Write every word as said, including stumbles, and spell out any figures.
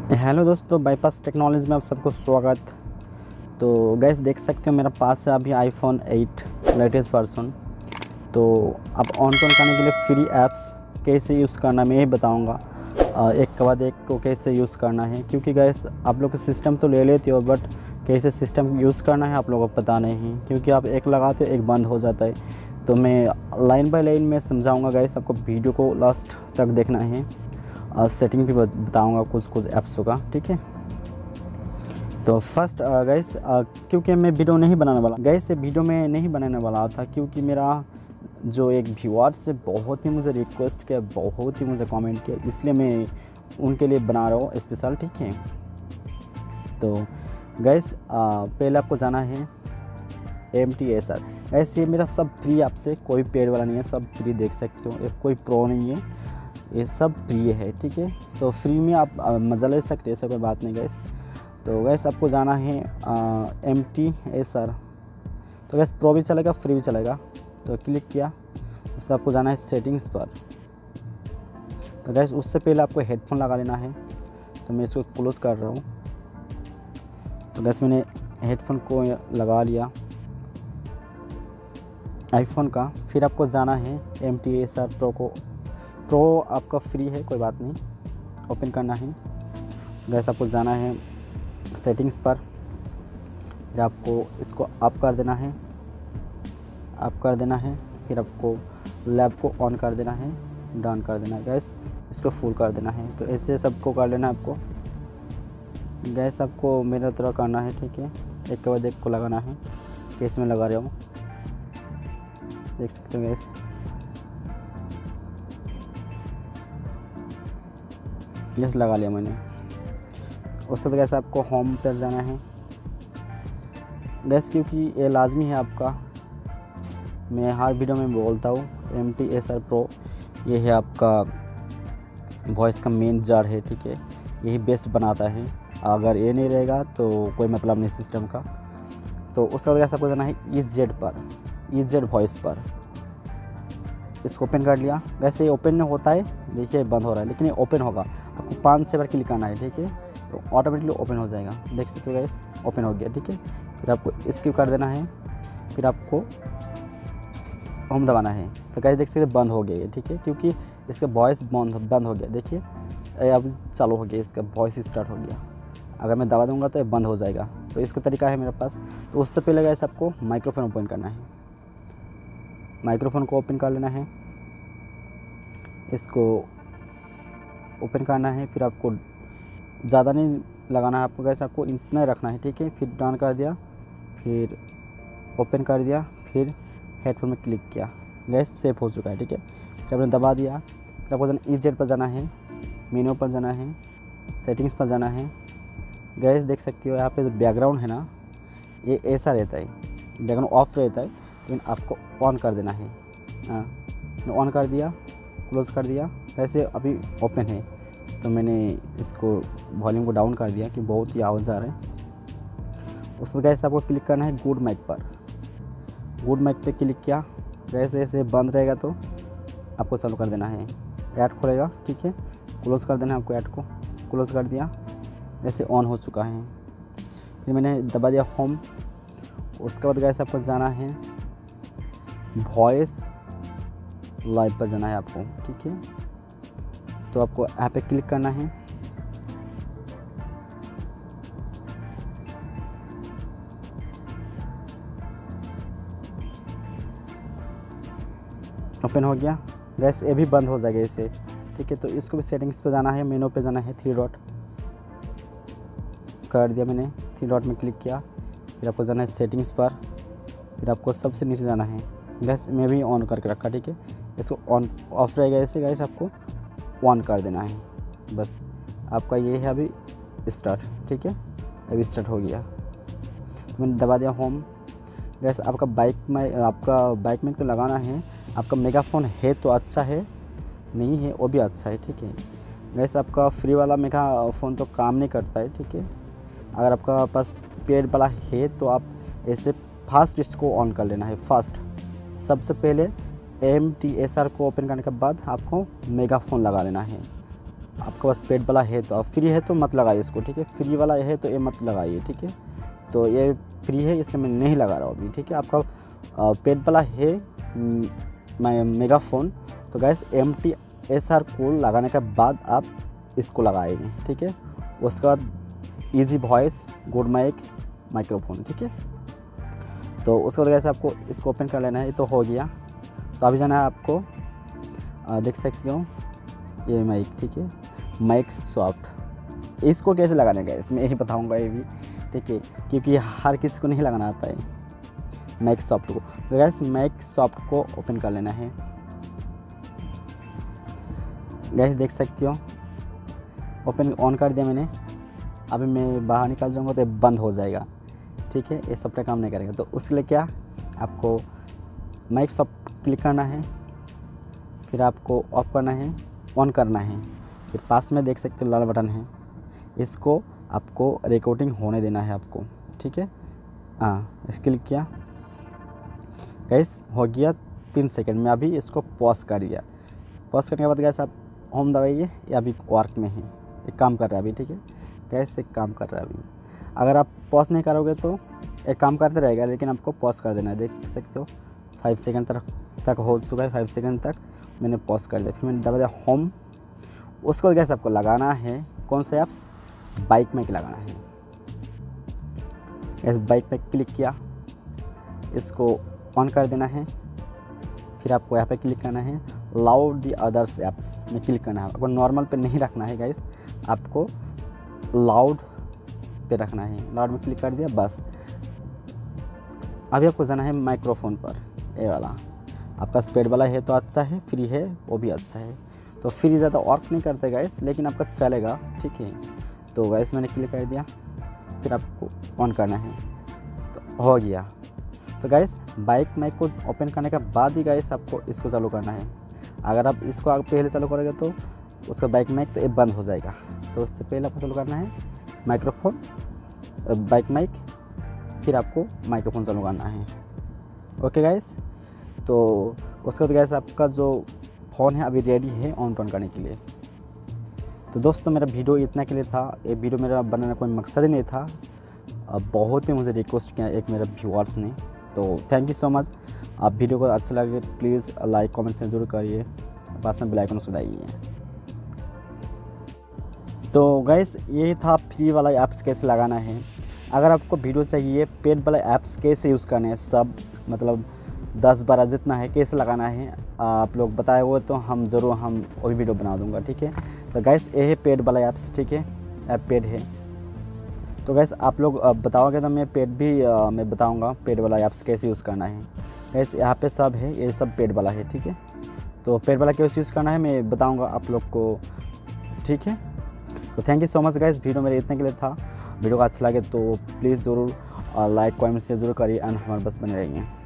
Hello दोस्तों, bypass technology में आप सबको स्वागत। तो गैस देख सकते हो मेरा पास है अभी आईफोन एट लेटेस्ट वर्जन। तो अब ऑन टोन करने के लिए फ्री ऐप्स कैसे यूज़ करना मैं यही बताऊंगा, एक के बाद एक को कैसे यूज़ करना है। क्योंकि गैस आप लोग सिस्टम तो ले लेते हो, बट कैसे सिस्टम यूज़ करना है आप लोगों को पता नहीं, क्योंकि आप एक लगाते हो एक बंद हो जाता है। तो मैं लाइन बाय लाइन में समझाऊँगा गैस, आपको वीडियो को लास्ट तक देखना है। सेटिंग भी बताऊंगा कुछ कुछ ऐप्सों का, ठीक है। तो फर्स्ट गैस, क्योंकि मैं वीडियो नहीं बनाने वाला गैस से वीडियो में नहीं बनाने वाला था, क्योंकि मेरा जो एक व्यूअर्स से बहुत ही मुझे रिक्वेस्ट किया, बहुत ही मुझे कमेंट किया, इसलिए मैं उनके लिए बना रहा हूँ स्पेशल, ठीक है। तो गैस पहले आपको जाना है M T S R. Guys ये मेरा सब फ्री ऐप से, कोई पेड वाला नहीं है, सब फ्री देख सकते हो, कोई प्रो नहीं है, ये सब फ्री है, ठीक है। तो फ्री में आप मज़ा ले सकते हैं, ऐसा कोई बात नहीं गैस। तो गैस आपको जाना है एम टी एस आर। तो गैस प्रो भी चलेगा, फ्री भी चलेगा। तो क्लिक किया, उससे आपको जाना है सेटिंग्स पर। तो गैस उससे पहले आपको हेडफोन लगा लेना है। तो मैं इसको क्लोज कर रहा हूँ। तो गैस मैंने हेडफोन को लगा लिया आईफोन का। फिर आपको जाना है M T S R pro को। प्रो आपका फ्री है, कोई बात नहीं, ओपन करना है। गैस आपको जाना है सेटिंग्स पर, फिर आपको इसको अप कर देना है, अप कर देना है। फिर आपको लैब को ऑन कर देना है, डन कर देना है। गैस इसको फुल कर देना है। तो ऐसे सबको कर लेना है आपको। गैस आपको मेरा तरह करना है, ठीक है। एक के बाद एक को लगाना है, केस में लगा रहा हूँ, देख सकते हो गैस। गैस लगा लिया मैंने। उसके बाद गैस आपको होम पर जाना है गैस, क्योंकि ये लाजमी है आपका, मैं हर वीडियो में बोलता हूँ। M T S R pro ये है आपका वॉइस का मेन जार है, ठीक है, यही बेस्ट बनाता है। अगर ये नहीं रहेगा तो कोई मतलब नहीं सिस्टम का। तो उसके बाद गैस आपको जाना है ई जेड पर, ई जेड वॉइस पर। इसको ओपन कर लिया। वैसे ये ओपन नहीं होता है, देखिए बंद हो रहा है, लेकिन ये ओपन होगा। आपको पाँच छः बार क्लिक करना है, ठीक है, तो ऑटोमेटिकली ओपन हो जाएगा। देख सकते हो गैस, ओपन हो गया, ठीक है। फिर आपको स्किप कर देना है, फिर आपको होम दबाना है। तो गैस देख सकते बंद हो गया ये, ठीक है, क्योंकि इसका वॉइस बंद बंद हो गया। देखिए अब चालू हो गया, इसका वॉइस स्टार्ट हो गया। अगर मैं दबा दूँगा तो ये बंद हो जाएगा। तो इसका तरीका है मेरे पास। तो उससे पहले गैस आपको माइक्रोफोन ओपन करना है, माइक्रोफोन को ओपन कर लेना है, इसको ओपन करना है। फिर आपको ज़्यादा नहीं लगाना है आपको, गैस आपको इतना रखना है, ठीक है। फिर डन कर दिया, फिर ओपन कर दिया, फिर हेडफोन में क्लिक किया, गैस सेव हो चुका है, ठीक है। फिर आपने दबा दिया। फिर आपको जाना ई जेड पर जाना है, मेनू पर जाना है, सेटिंग्स पर जाना है। गैस देख सकते हो यहाँ पे जो बैकग्राउंड है ना, ये ऐसा रहता है, बैकग्राउंड ऑफ रहता है, लेकिन आपको ऑन कर देना है। हाँ, ऑन कर दिया, क्लोज़ कर दिया। वैसे अभी ओपन है, तो मैंने इसको वॉल्यूम को डाउन कर दिया कि बहुत ही आवाज़ आ रहा है। उस पर गैस आपको क्लिक करना है गुड माइक पर। गुड माइक पे क्लिक किया। गैस ऐसे बंद रहेगा तो आपको चालू कर देना है, ऐड खोलेगा, ठीक है। क्लोज़ कर देना है आपको, ऐड को क्लोज़ कर दिया। वैसे ऑन हो चुका है। फिर मैंने दबा दिया होम। उसके बाद गैस आपको जाना है वॉइस लाइव पर जाना है आपको, ठीक है। तो आपको यहाँ पे क्लिक करना है। ओपन हो गया। गैस ये भी बंद हो जाएगा इससे, ठीक है। तो इसको भी सेटिंग्स पे जाना है, मेनू पे जाना है, थ्री डॉट कर दिया मैंने, थ्री डॉट में क्लिक किया। फिर आपको जाना है सेटिंग्स पर, फिर आपको सबसे नीचे जाना है। गैस मैं भी ऑन करके रखा, ठीक है। इसको ऑन ऑफ रहेगा ऐसे, गैस आपको ऑन कर देना है। बस आपका ये है अभी स्टार्ट, ठीक है। अभी स्टार्ट हो गया। तो मैंने दबा दिया होम। गैस आपका बाइक में आपका बाइक में तो लगाना है। आपका मेगाफोन है तो अच्छा है, नहीं है वो भी अच्छा है, ठीक है। गैस आपका फ्री वाला मेगाफोन तो काम नहीं करता है, ठीक है। अगर आपका पास पेड वाला है तो आप ऐसे फास्ट इसको ऑन कर लेना है, फास्ट। सबसे पहले एम टी एस आर को ओपन करने के बाद आपको मेगाफोन लगा लेना है। आपके पास पेड वाला है तो आप फ्री है तो मत लगाइए इसको, ठीक है। फ्री वाला है तो ये मत लगाइए, ठीक है। तो ये फ्री है इसलिए मैं नहीं लगा रहा हूँ अभी, ठीक है। आपका पेड वाला है मेगाफोन तो guys M T S R cool लगाने के बाद आप इसको लगाएंगे, ठीक है। उसके बाद easy voice, good mic, microphone, ठीक है। तो उसके बाद गैस आपको इसको ओपन कर लेना है। ये तो हो गया। तो अभी जाना है आपको, आ, देख सकते हो ये माइक, ठीक है, माइक सॉफ्ट। इसको कैसे लगाने का इसमें यही बताऊंगा ये भी, ठीक है, क्योंकि हर किसी को नहीं लगाना आता है माइक सॉफ्ट को। तो गैस माइक सॉफ्ट को ओपन कर लेना है। गैस देख सकते हो ओपन ऑन कर दिया मैंने। अभी मैं बाहर निकल जाऊंगा तो बंद हो जाएगा, ठीक है। ये सॉफ्टवेयर काम नहीं करेगा। तो उसके लिए क्या, आपको माइक सॉफ्ट क्लिक करना है, फिर आपको ऑफ करना है, ऑन करना है। फिर पास में देख सकते हो लाल बटन है, इसको आपको रिकॉर्डिंग होने देना है आपको, ठीक है। हाँ, इस क्लिक किया, गैस हो गया तीन सेकंड में। अभी इसको पॉज कर दिया। पॉज करने के बाद गैस आप होम दबाइए। ये अभी वर्क में है, एक काम कर रहा है अभी, ठीक है। गैस एक काम कर रहा है अभी। अगर आप पॉज नहीं करोगे तो एक काम करते रहेगा, लेकिन आपको पॉज कर देना है। देख सकते हो फाइव सेकंड तक तक हो चुका है। फाइव सेकंड तक मैंने पॉज कर दिया, फिर मैंने दबा दिया होम। उसको गैस आपको लगाना है कौन से ऐप्स, बाइक में लगाना है। गैस बाइक पे क्लिक किया, इसको ऑन कर देना है। फिर आपको यहाँ पे क्लिक करना है, लाउड दी अदर्स ऐप्स में क्लिक करना है। आपको नॉर्मल पे नहीं रखना है गाइस, आपको लाउड पे रखना है। लाउड में क्लिक कर दिया बस। अभी आपको जाना है माइक्रोफोन पर, ये वाला। आपका स्पेड वाला है तो अच्छा है, फ्री है वो भी अच्छा है। तो फ्री ज़्यादा वर्क नहीं करते गाइस, लेकिन आपका चलेगा, ठीक है। तो गाइस मैंने क्लिक कर दिया, फिर आपको ऑन करना है तो हो गया। तो गाइस बाइक माइक को ओपन करने के बाद ही गाइस आपको इसको चालू करना है। अगर आप इसको आप पहले चालू करोगे तो उसका बाइक माइक तो ये बंद हो जाएगा। तो उससे पहले आपको चालू करना है माइक्रोफोन, बाइक माइक, फिर आपको माइक्रोफोन चालू करना है। ओके गाइस, तो उसके बाद गाइस आपका जो फ़ोन है अभी रेडी है ऑन टर्न करने के लिए। तो दोस्तों मेरा वीडियो इतना के लिए था। ये वीडियो मेरा बनाने का कोई मकसद ही नहीं था, बहुत ही मुझे रिक्वेस्ट किया एक मेरे व्यूअर्स ने। तो थैंक यू सो मच। आप वीडियो को अच्छा लगे प्लीज़ लाइक कमेंट से जरूर करिए, पास में बेल आइकन को दबाइए। तो गाइस यही था फ्री वाला ऐप्स कैसे लगाना है। अगर आपको वीडियो चाहिए पेड वाला ऐप्स कैसे यूज़ करने हैं, सब मतलब दस बारह जितना है कैसे लगाना है, आप लोग बताए हुए तो हम ज़रूर हम वो भी वीडियो बना दूंगा, ठीक है। तो गाइस ये है पेड वाला ऐप्स, ठीक है, ऐप पेड है। तो गाइस आप लोग बताओगे तो मैं पेड भी आ, मैं बताऊंगा पेड वाला ऐप्स कैसे यूज़ करना है। गाइस यहाँ पे सब है, ये सब पेड वाला है, ठीक है। तो पेड वाला कैसे यूज़ करना है मैं बताऊंगा आप लोग को, ठीक है। तो thank you so much guys, video मेरे इतने के लिए था। वीडियो को अच्छा लगे तो प्लीज़ ज़रूर लाइक कमेंट से जरूर करिए एंड हमारे पास बने रहिए।